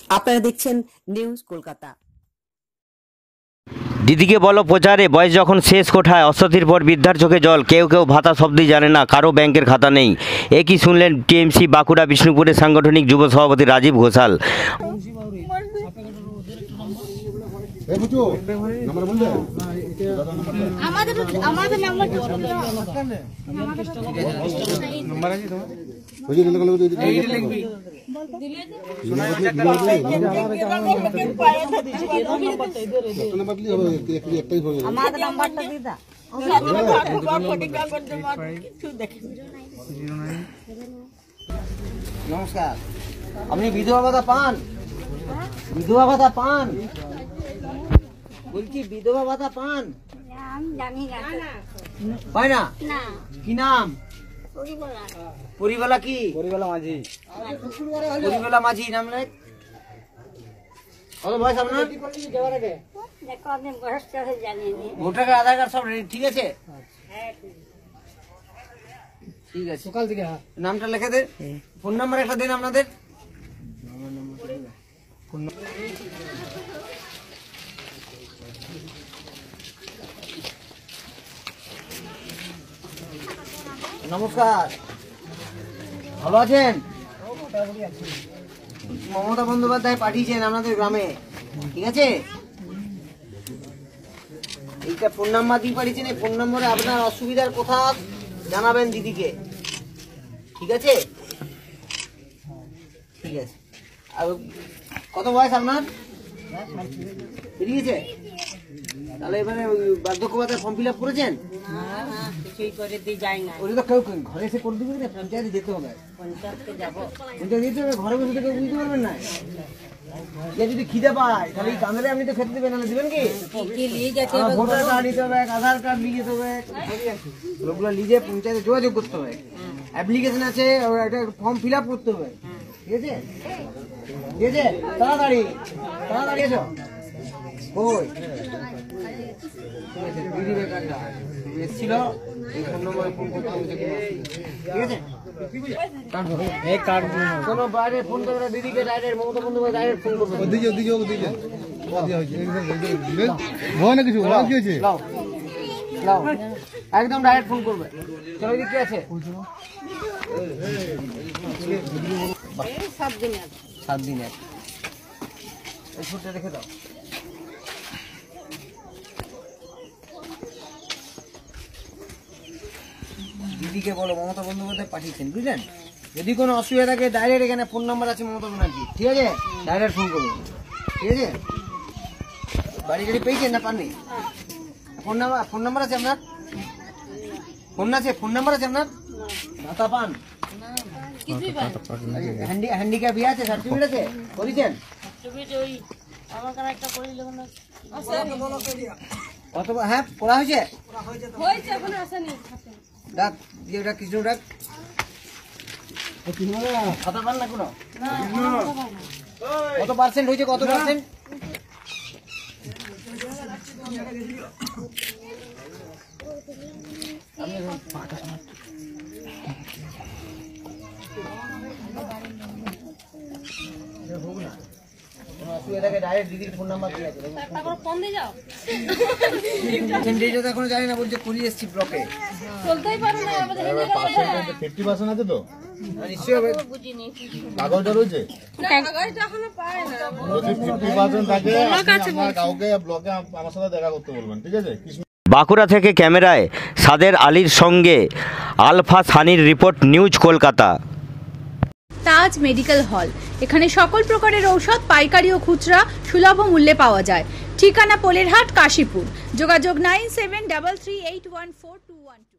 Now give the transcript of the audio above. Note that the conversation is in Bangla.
আপনারা দেখছেন নিউজ কলকাতা। দিদিকে বলো প্রচারে বয়স যখন শেষ কোঠায়, অস্বস্তির পর বৃদ্ধার চোখে জল, কেউ কেউ ভাতা শব্দই জানে না, কারো ব্যাংকের খাতা নেই। একই শুনলেন টিএমসি বাঁকুড়া বিষ্ণুপুরের সাংগঠনিক যুব সভাপতি রাজীব ঘোষাল। নমস্কার, আপনি বিধবা ভাতা পান? বিধবা ভাতা পান? বলছি বিধবা ভাতা পান? পায় না? কি নাম? পরিবেলা কি? পরিবেলা মাঝি। পরিবেলা মাঝি নাম নাই? কত বয়স আপনার? ভোটার কার্ড, আধার কার্ড সব রেডি, ঠিক আছে? ঠিক আছে, সকাল থেকে নামটা লিখে দেন, ফোন নাম্বার একটা দেন আপনাদের। নমস্কার, ভালো আছেন? মমতা বন্দ্যোপাধ্যায় পাঠিয়েছেন আপনাদের গ্রামে, ঠিক আছে? এইটা ফোন নাম্বার দিয়ে পাঠিয়েছেন, এই ফোন নম্বরে আপনার অসুবিধার কথা জানাবেন দিদিকে, ঠিক আছে? ঠিক আছে। আর কত বয়স আপনার? বেরিয়েছে? তাহলে এবারে বার্ধক্য ভাতার ফর্ম ফিল আপ করেছেন? ওটা তো কেউ ঘরে এসে করে দিবে না, পঞ্চায়েতে যেতে হবে। পঞ্চায়েত যেতে হবে, ঘরে বসে কেউ বুঝতে পারবেন না। যদি খিদে পায় তাহলে এই কামড়ে আপনি তো খেতে দেবেন, না দেবেন কি? ভোটার কার্ড নিতে হবে, আধার কার্ড নিয়ে যেতে হবে, ওগুলো নিয়ে পঞ্চায়েতে যোগাযোগ করতে হবে। অ্যাপ্লিকেশন আছে, একটা ফর্ম ফিল আপ করতে হবে, ঠিক আছে? ঠিক আছে, তাড়াতাড়ি তাড়াতাড়ি এসো। ওই দিদি বেকারটা এসেছিল, এই ফোন নম্বরে ফোন করতে হবে, ঠিক আছে? কোনো বাইরে ফোন করবে না দিদিকে, direct Mamata Bandyopadhyay direct phone করবে। একদম ডাইরেক্ট ফোন করবে। চলো দিদি, কি আছে? 7 দিন এই ছুটটা রেখে দাও। দিদিকে বলো মমতা বন্দ্যোপাধ্যায় পাঠিয়েছেন, বুঝলেন? যদি কোনো অসুবিধা থাকে ডাইরেক্ট এখানে ফোন নাম্বার আছে মমতা ব্যানার্জি, ঠিক আছে? ডাইরেক্ট ফোন করবো, ঠিক আছে? বাড়ি গাড়ি পেয়েছেন না পাননি? ফোন নাম্বার আছে আপনার? ফোন নাম্বার আছে আপনার? ভাতা পান? হ্যান্ডিক্যাপ ইয়ে আছে, সার্টিফিকেট আছে, করেছেন? কত? হ্যাঁ, করা হয়েছে। ডাক যেটা কৃষ্ণ ডাক খাতা পান না কোনো? কত পার্সেন্ট হয়েছে? কত পার্সেন্ট? ডাইরেক্ট দিদির ফোন নাম্বার দিয়ে আছে, এখনো জানি না, বলছে কুড়ি এসছি ব্লকে। চলতেই পারে না, 50% আছে তো নিশ্চয়ই হবে। কাগজটা রয়েছে, কাগজটা এখনো পায় না। যদি 50% থাকে আপনার কাউকে ব্লকে আমার সাথে দেখা করতে বলবেন, ঠিক আছে? বাঁকুড়া থেকে ক্যামেরায় সাদের আলীর সঙ্গে আলফা সানির রিপোর্ট, news Kolkata. Taj medical hall, এখানে সকল প্রকারের ঔষধ পাইকারি ও খুচরা সুলভ মূল্যে পাওয়া যায়। ঠিকানা পোলেরহাট, কাশীপুর। যোগাযোগ 9733814212।